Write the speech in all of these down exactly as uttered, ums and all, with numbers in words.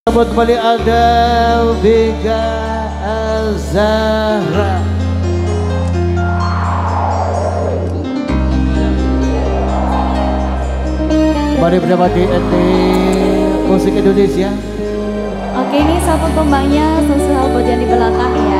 Sambut kembali ada Vega Azahra. Mari mendapati N T Musik Indonesia. Oke, ini satu kembangnya sosial buat yang di belakang ya.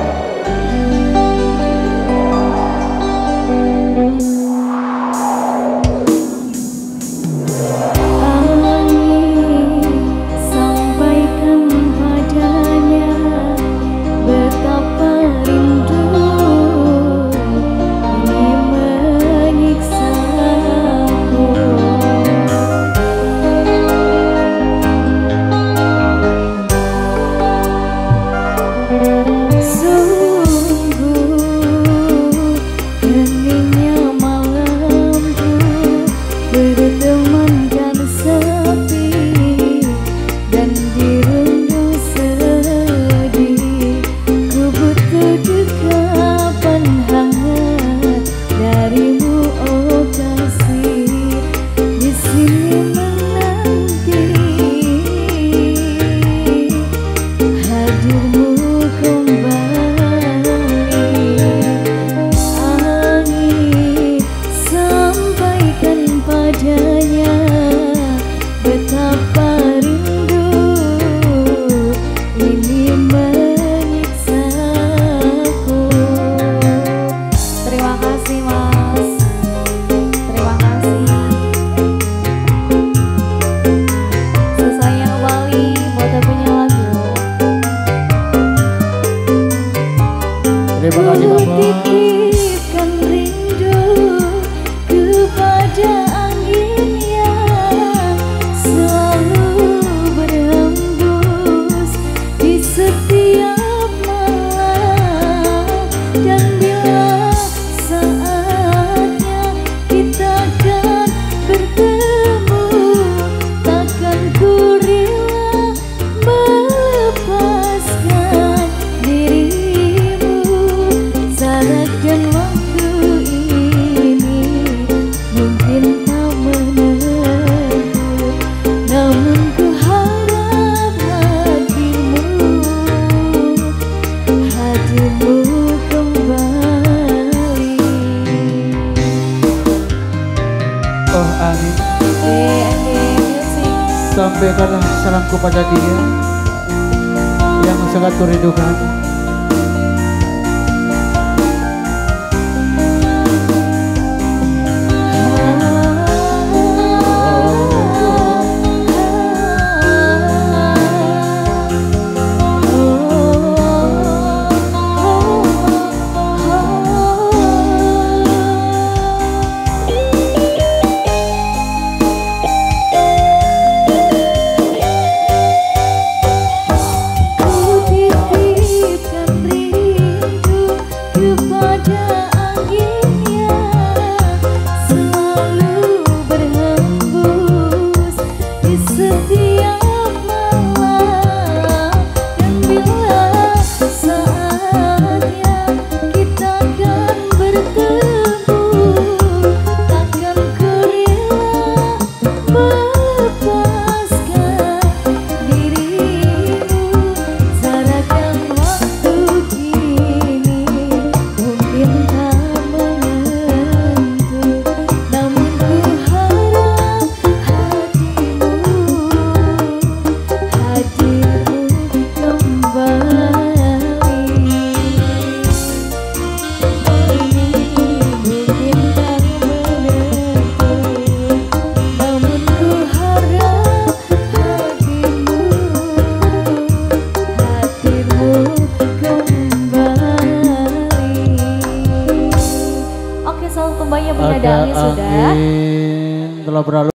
Terima kasih Bapak. Titipkan rindu kepada angin yang selalu berhembus di setiap malam, dan bila saatnya kita akan bertemu, takkan ku rela melepaskan diri. Dan waktu ini mungkin tak menentu, namun ku harap hatimu, hatimu kembali. Oh Ani, sampaikanlah salamku pada dia yang sangat kurindukan. Kembangnya punya dalih sudah. Telah berlalu.